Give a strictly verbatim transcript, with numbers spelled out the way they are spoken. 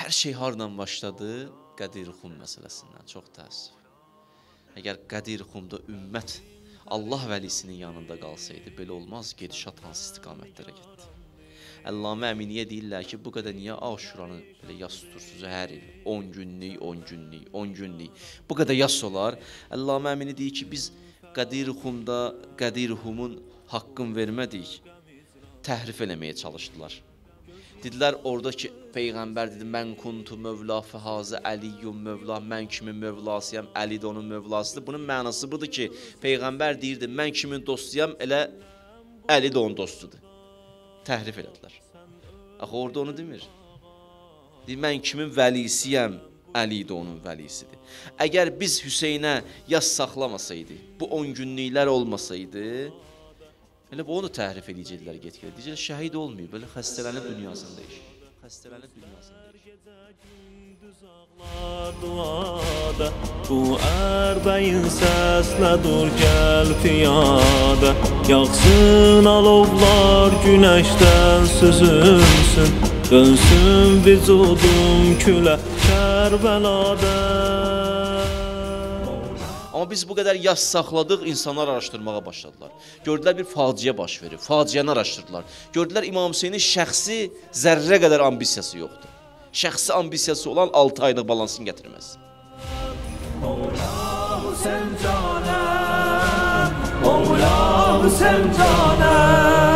Hər şey hardan başladı? Qədir-Xum məsələsindən, çox təəssüf. Əgər Qədir-Xumda ümmət Allah vəlisinin yanında qalsaydı, belə olmaz, gedişat hansı istiqamətlərə getdi. Əllamə Əminiyyə deyirlər ki, bu qədər niyə Aşuranı belə yas tutursunuz hər il? on günlük, on günlük, on günlük. Bu qədər yas olar. Əllamə Əmini deyir ki, biz Qədir-Xumda Qədir-Xumun haqqını vermədik, təhrif eləməyə çalışdılar. Dedilər oradakı Peyğəmbər dedi, mən kuntu mövla fəhazə əliyyum mövla, mən kimin mövlasıyam, Əli də onun mövlasıdır. Bunun mənası budur ki, Peyğəmbər deyirdi, mən kimin dostuyam, elə Əli də onun dostudur. Təhrif elədilər. Axı orada onu demir. Deyir, mən kimin vəlisiyəm, Əli də onun vəlisidir. Əgər biz Hüseynə yas saxlamasaydı, bu on günlüklər olmasaydı, elə bu onu təhrif edəcəklər get-gedə. Deyəcəklər, şəhid olmayıb, belə xəstələnib dünyasında iş. Xəstələnib dünyasında iş. Bu ərbəyin səslə dur gəl piyada, yaxsın alovlar günəşdən süzülsün, dönsün vücudum külə Kərbəlada. Amma biz bu qədər yas saxladıq, insanlar araşdırmağa başladılar. Gördülər bir faciə baş verir, faciəni araşdırdılar. Gördülər İmam Hüseynin şəxsi zərrə qədər ambisiyası yoxdur. Şəxsi ambisiyası olan altı aylıq balansını gətirməz. Mevlahu sən canəm, Mevlahu sən canəm.